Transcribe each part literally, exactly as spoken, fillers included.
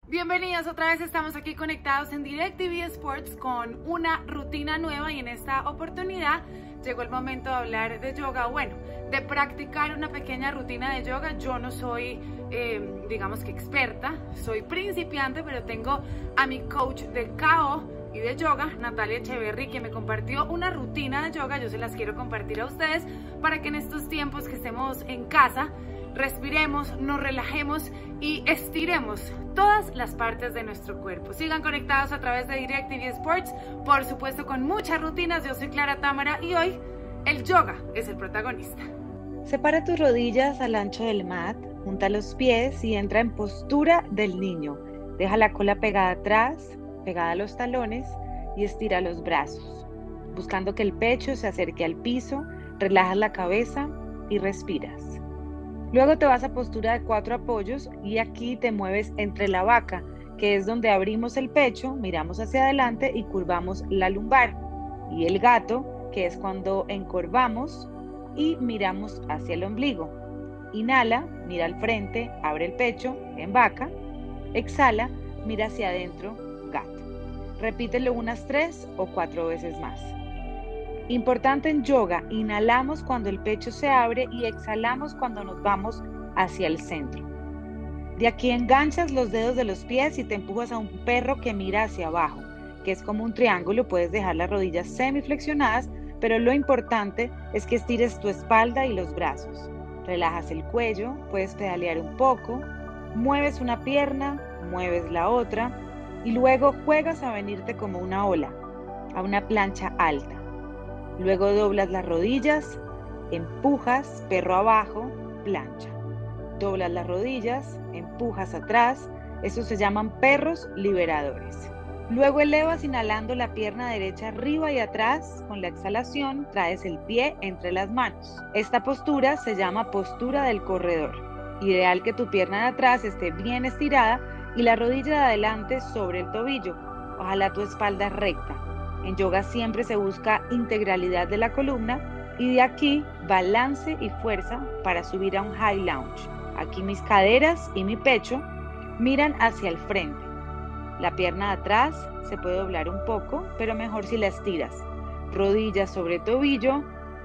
Bienvenidos otra vez, estamos aquí conectados en DirecTV Sports con una rutina nueva y en esta oportunidad llegó el momento de hablar de yoga, bueno, de practicar una pequeña rutina de yoga. Yo no soy, eh, digamos que experta, soy principiante, pero tengo a mi coach de K O y de yoga, Natalia Echeverry, que me compartió una rutina de yoga. Yo se las quiero compartir a ustedes para que en estos tiempos que estemos en casa respiremos, nos relajemos y estiremos todas las partes de nuestro cuerpo. Sigan conectados a través de DirecTV Sports, por supuesto con muchas rutinas. Yo soy Clara Támara y hoy el yoga es el protagonista. Separa tus rodillas al ancho del mat, junta los pies y entra en postura del niño. Deja la cola pegada atrás, pegada a los talones y estira los brazos. Buscando que el pecho se acerque al piso, relajas la cabeza y respiras. Luego te vas a postura de cuatro apoyos y aquí te mueves entre la vaca, que es donde abrimos el pecho, miramos hacia adelante y curvamos la lumbar, y el gato, que es cuando encorvamos y miramos hacia el ombligo. Inhala, mira al frente, abre el pecho en vaca. Exhala, mira hacia adentro, gato. Repítelo unas tres o cuatro veces más. Importante en yoga, inhalamos cuando el pecho se abre y exhalamos cuando nos vamos hacia el centro. De aquí enganchas los dedos de los pies y te empujas a un perro que mira hacia abajo, que es como un triángulo. Puedes dejar las rodillas semiflexionadas, pero lo importante es que estires tu espalda y los brazos. Relajas el cuello, puedes pedalear un poco, mueves una pierna, mueves la otra y luego juegas a venirte como una ola, a una plancha alta. Luego doblas las rodillas, empujas, perro abajo, plancha. Doblas las rodillas, empujas atrás, esos se llaman perros liberadores. Luego elevas inhalando la pierna derecha arriba y atrás, con la exhalación traes el pie entre las manos. Esta postura se llama postura del corredor. Ideal que tu pierna de atrás esté bien estirada y la rodilla de adelante sobre el tobillo. Ojalá tu espalda recta. En yoga siempre se busca integralidad de la columna y de aquí balance y fuerza para subir a un high lunge. Aquí mis caderas y mi pecho miran hacia el frente. La pierna de atrás se puede doblar un poco, pero mejor si la estiras. Rodillas sobre tobillo,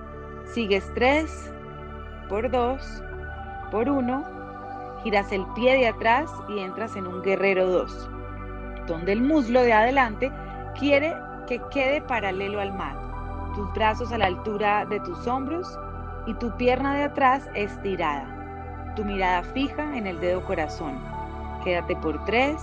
sigues tres, por dos, por uno, giras el pie de atrás y entras en un guerrero dos, donde el muslo de adelante quiere que quede paralelo al mat, tus brazos a la altura de tus hombros y tu pierna de atrás estirada, tu mirada fija en el dedo corazón. Quédate por tres,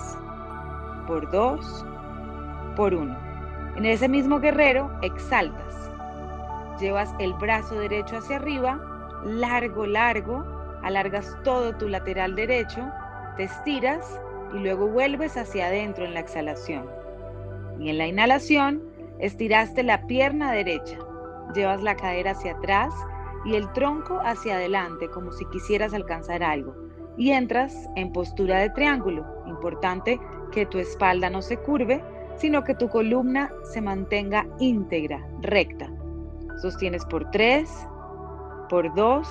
por dos, por uno. En ese mismo guerrero exaltas, llevas el brazo derecho hacia arriba, largo, largo, alargas todo tu lateral derecho, te estiras y luego vuelves hacia adentro en la exhalación. Y en la inhalación, estiraste la pierna derecha, llevas la cadera hacia atrás y el tronco hacia adelante, como si quisieras alcanzar algo. Y entras en postura de triángulo. Importante que tu espalda no se curve, sino que tu columna se mantenga íntegra, recta. Sostienes por tres, por dos,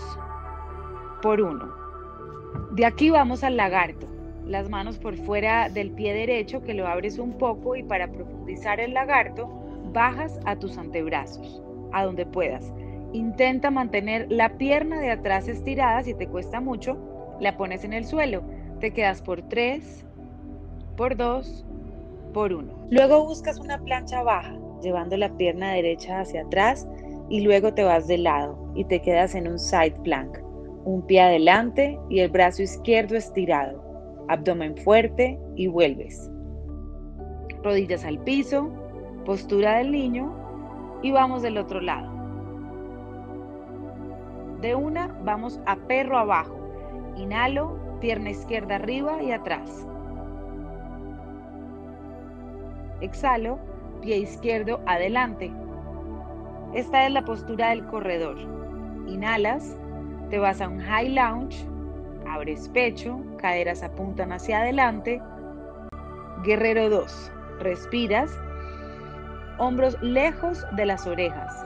por uno. De aquí vamos al lagarto. Las manos por fuera del pie derecho, que lo abres un poco, y para profundizar el lagarto, bajas a tus antebrazos, a donde puedas. Intenta mantener la pierna de atrás estirada. Si te cuesta mucho, la pones en el suelo. Te quedas por tres, por dos, por uno. Luego buscas una plancha baja, llevando la pierna derecha hacia atrás y luego te vas de lado y te quedas en un side plank. Un pie adelante y el brazo izquierdo estirado. Abdomen fuerte y vuelves. Rodillas al piso, postura del niño y vamos del otro lado. De una vamos a perro abajo. Inhalo, pierna izquierda arriba y atrás. Exhalo, pie izquierdo adelante. Esta es la postura del corredor. Inhalas, te vas a un high lunge. Abres pecho, caderas apuntan hacia adelante. Guerrero dos. Respiras. Hombros lejos de las orejas.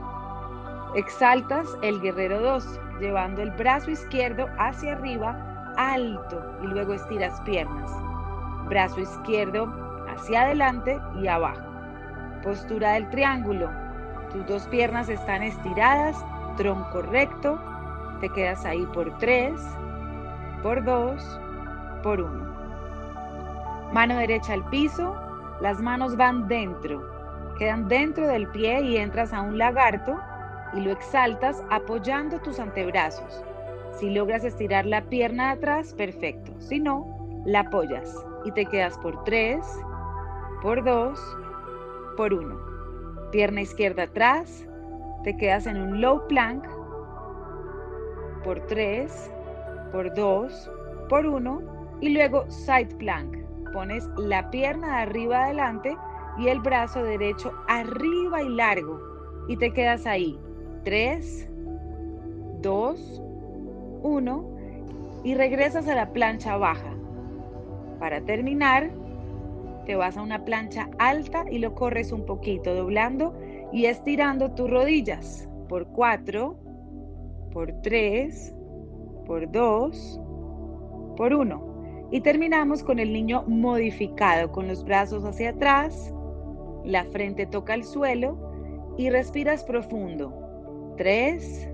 Exaltas el guerrero dos, llevando el brazo izquierdo hacia arriba alto y luego estiras piernas. Brazo izquierdo hacia adelante y abajo. Postura del triángulo. Tus dos piernas están estiradas, tronco recto. Te quedas ahí por tres, por dos, por uno. Mano derecha al piso, las manos van dentro. Quedan dentro del pie y entras a un lagarto y lo exaltas apoyando tus antebrazos. Si logras estirar la pierna de atrás, perfecto. Si no, la apoyas y te quedas por tres, por dos, por uno. Pierna izquierda atrás, te quedas en un low plank por tres, por dos, por uno y luego side plank. Pones la pierna de arriba adelante y el brazo derecho arriba y largo y te quedas ahí. tres, dos, uno y regresas a la plancha baja. Para terminar, te vas a una plancha alta y lo corres un poquito, doblando y estirando tus rodillas por cuatro, por tres, por dos, por uno. Y terminamos con el niño modificado, con los brazos hacia atrás, la frente toca el suelo y respiras profundo. tres,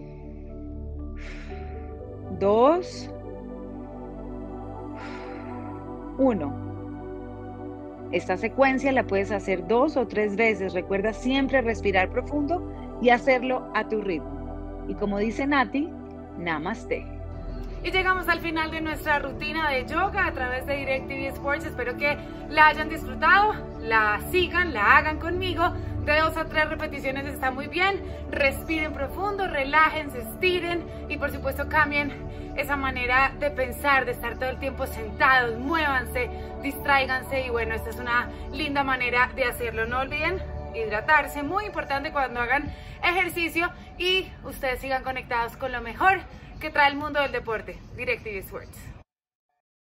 dos, uno. Esta secuencia la puedes hacer dos o tres veces. Recuerda siempre respirar profundo y hacerlo a tu ritmo. Y como dice Nati, Namaste. Y llegamos al final de nuestra rutina de yoga a través de DirecTV Sports. Espero que la hayan disfrutado, la sigan, la hagan conmigo. De dos a tres repeticiones está muy bien. Respiren profundo, relájense, estiren y por supuesto cambien esa manera de pensar, de estar todo el tiempo sentados. Muévanse, distráiganse y bueno, esta es una linda manera de hacerlo. No olviden hidratarse, muy importante cuando hagan ejercicio, y ustedes sigan conectados con lo mejor que trae el mundo del deporte. DirecTV Sports.